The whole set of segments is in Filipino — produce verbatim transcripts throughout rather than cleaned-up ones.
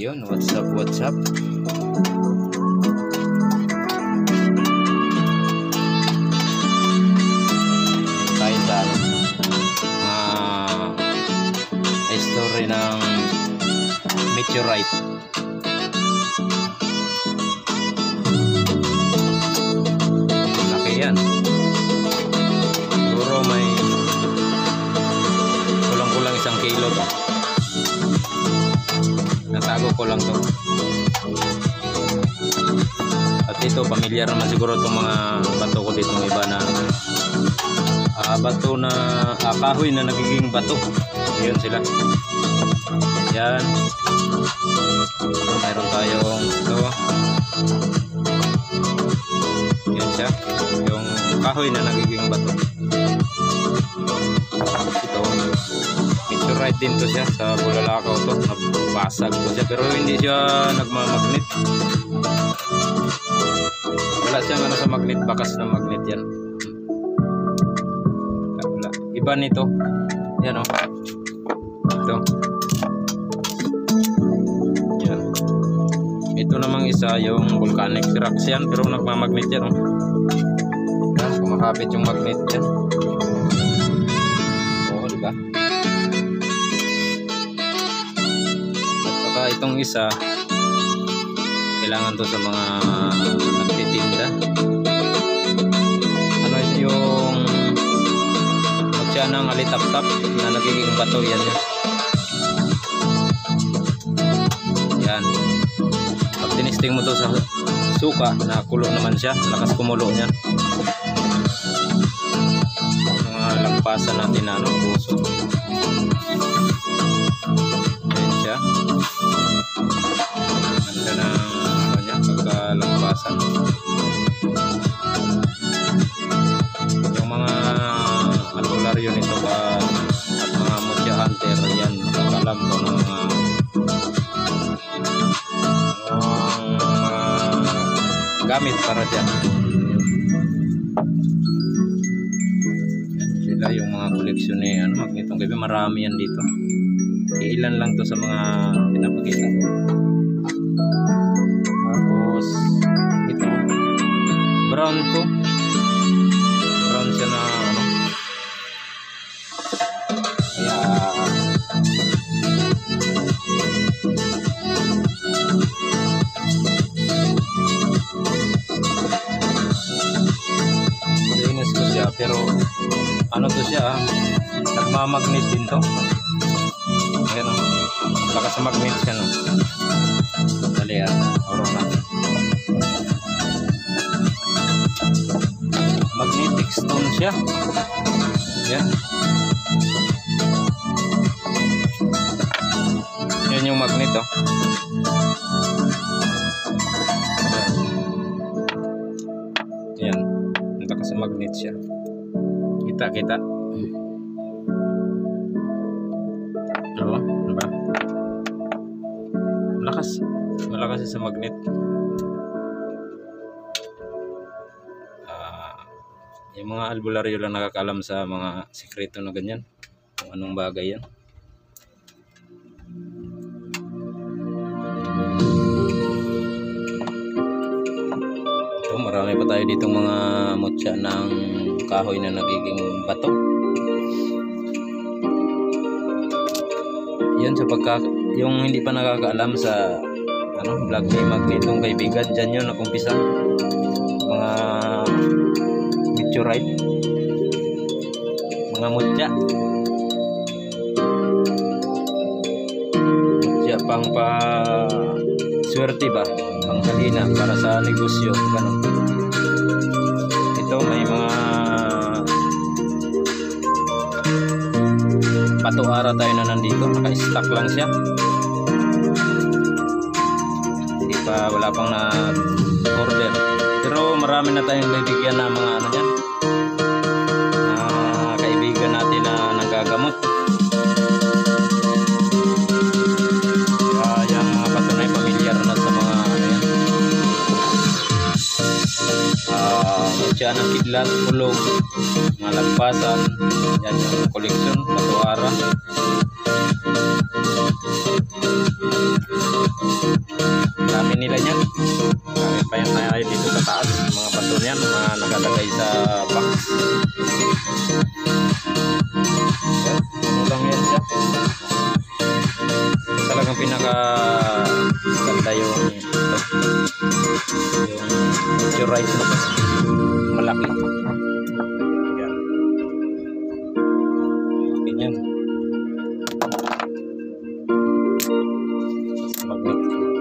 Ayun, what's up, what's up? Tayo sa uh, story ng meteorite. Laki yan. Siguro may kulang-kulang isang kilo to. Natago ko lang to. At ito, pamilyar naman siguro itong mga bato ko dito, ng iba na uh, bato na uh, kahoy na nagiging bato. Yun sila. Yan. Mayroon tayong ito. Yun siya. Yung kahoy na nagiging bato. Ito. Meteorite din to siya. Sa Bulalakaw to. Nabasag to siya. Pero hindi siya nagmamagnet. Wala siyang ano sa magnet. Bakas na magnet yan. Wala. Iba nito. Yan o. Ito. Yan. Ito namang isa yung volcanic rocks yan. Pero nagmamagnet yan o. Yan. Kumakapit yung magnet yan. Oo, diba? Itong isa kailangan to sa mga nagtitinda. Ano yung magsiya ng alitap-tap na nagiging bato yan yan. Yan. Pag tinisting mo to sa suka, nakulo naman siya, lakas kumulo niya. Mga lampasan natin na ano, puso. Yan siya. Ganda na ano niya, pagkalampasan. Yung mga albularyo nito ba at mga mutya hunter, yan nakakalam ko ng mga mga gamit para dyan. Yan sila yung mga koleksyon ni ano, magnetong gabi. Marami yan dito. Ilan lang to sa mga pinapakita ko. Tapos ito brown to. Brown siya na ano. Kaya linis ko siya, pero ano to siya, nagmamagnet din to. Ayan o, baka sa magnet siya no. Dali yan, orong natin. Magnetic stone siya. Yan. Yan yung magnet o. Yan, baka sa magnet siya. Kita kita. Oo, diba? Malakas. Malakas sa magnet. Uh, yung mga albularyo lang nakakalam sa mga sikreto na ganyan. Kung anong bagay yan. Ito, marami pa tayo ditong mga mutya ng kahoy na nagiging bato. Yun sa pagka yung hindi pa nakakaalam sa ano, vlog ni Magnetong kaibigan, dyan yun nakumpisa mga meteorite, mga mutya mutya pang pa swerte ba, pang halina para sa negosyo, ganun. Ito may mga patuara tayo na nandito, naka-stack lang siya. Hindi pa, wala pang na order. Pero marami na tayong bibigyan na mga ano yan, na kaibigan natin na nanggagamot. Uh, yung mga patunay pamilyar na sa mga ano yan. Uh, Mutya ng kidlat, kulog, mga lagpasan. Yan yung koleksyon, patuara. Dami nila niyan. Dami pa yung tayo dito sa taas. Mga bato niyan, mga nakalagay sa box. Yan, ano lang yan siya. Talagang pinaka ganda yung yung meteorite na malaki. Yan. Ganyan. Magnet.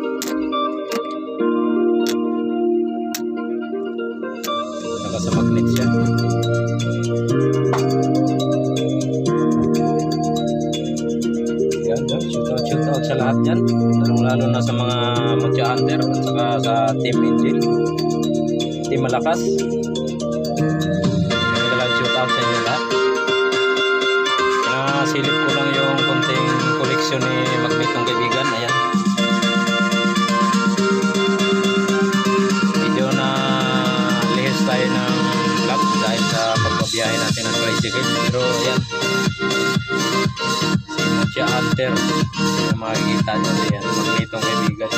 Naka sa magnet siya. Yan, yan. Shoot out, shoot out sa lahat yan. Lalo na sa mga Mucha Hunter at saka sa Team Angel, Team Malakas. Kailangan shoot out sa inyo lahat. Pinasilip ko lang yung konting koleksyon ni Magnetong kaibigan. Ayan. Medyo na lihis tayo ng vlog dahil sa pagbabiyahe natin ng tricycle. Pero ayan, si Mucha Hunter, yung makikita nyo yan, Magnetong kaibigan.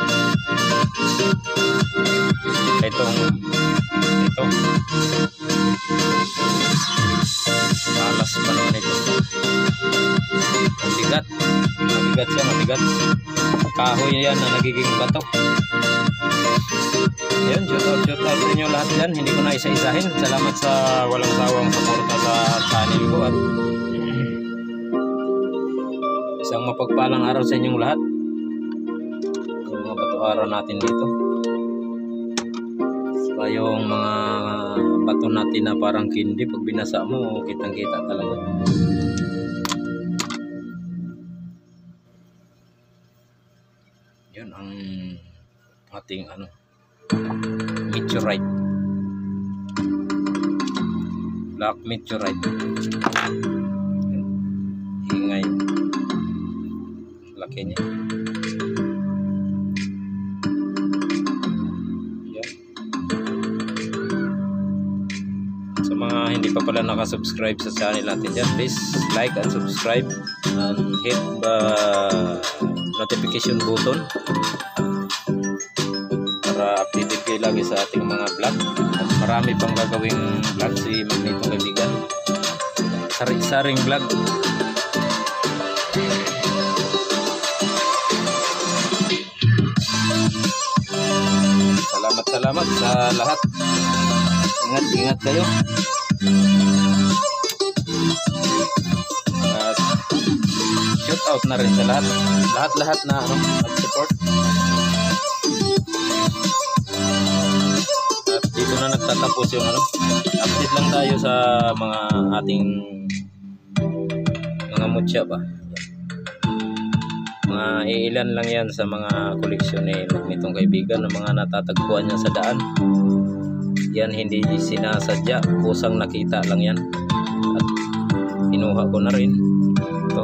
Itong ito malas pa naman ito. Mabigat, mabigat siya, mabigat. Kahoy yan na nagiging bato. Ayun, shout out, shout out sa inyo lahat dyan. Hindi ko na isa-isahin. Salamat sa walang sawang suporta sa channel ko at isang mapagpalang araw sa inyong lahat. Yung mga bato araw natin dito. Saka yung mga bato natin na parang candy, pag binasa mo, kitang-kita talaga. Yun ang ating ano, meteorite. Black meteorite. Ingay. Laki niya. Yan. Sa mga hindi pa pala nakasubscribe sa channel natin dyan, please like and subscribe and hit the notification button para updated kayo lagi sa ating mga vlog. At marami pang gagawing vlog si Magnetong kaibigan. Sari-saring vlog. Salamat salamat sa lahat. Ingat ingat kayo. At shout out na rin sa lahat. Lahat-lahat na ano, nag-support. At dito na nagtatapos yung ano, update lang tayo sa mga ating mga mutya ba. Mga iilan lang yan sa mga koleksyon ni Magnetong kaibigan, ng mga natatagpuan niya sa daan. Yan hindi sinasadya, kusang nakita lang yan at kinuha ko na rin. Ito,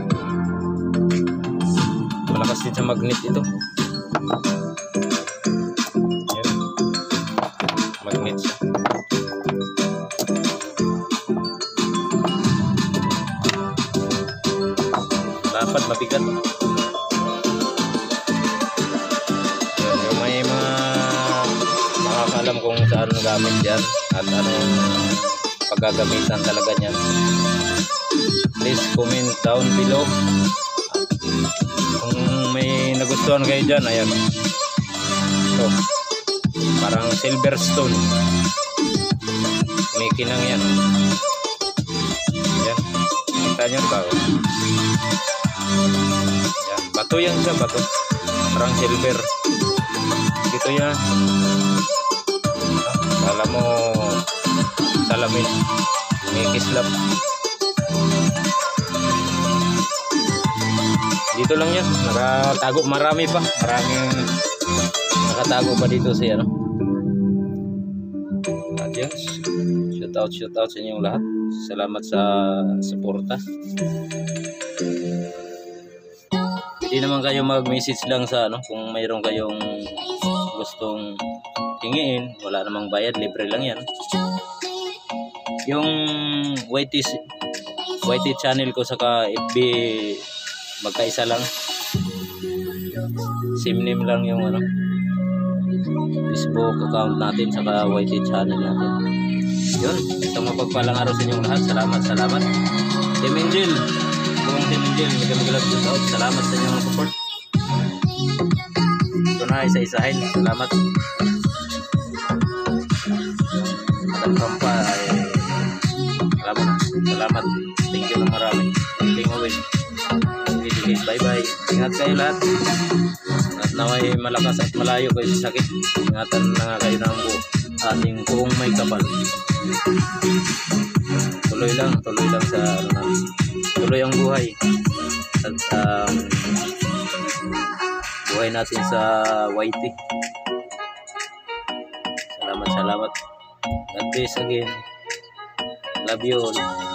malakas din sa magnet ito. Yan, magnet siya. Dapat mabigat. Alam kung saan gamit yan at anong paggagamitan talaga niyan, please comment down below. Kung may nagustuhan kayo dyan, ayan, ito parang silver stone, may kinang yan. Yan, kita nyo ba? Yan, bato yan siya, bato parang silver dito yan. Kala mo salamin, may kislap. Dito lang yan, nakatago, marami pa, maraming nakatago pa dito siya, no? At yan, shout out, shout out sa inyong lahat. Salamat sa suporta. Hindi naman kayo mag-message lang sa ano, kung mayroon kayong gustong hingiin, wala namang bayad, libre lang yan. Yung Y T Y T channel ko saka F B magkaisa lang. Same name lang yung ano, Facebook account natin saka Y T channel natin. Yun, isang mapagpalang araw sa inyong lahat. Salamat, salamat. Team Angel, buong Team Angel, magamigalap sa tao. Salamat sa inyong support. Ito na, isa-isahin. Salamat. Madam Kampa, eh, alam mo na. Salamat. Thank you na marami. Thank you. Bye bye. Ingat kayo lahat. At naway malakas at malayo kayo sa sakit. Ingatan na nga kayo ng buo. Ating buong may kapal. Tuloy lang, tuloy lang sa ano na. Tuloy ang buhay. At um, buhay natin sa Y T. Salamat, salamat. God bless again. Love you all.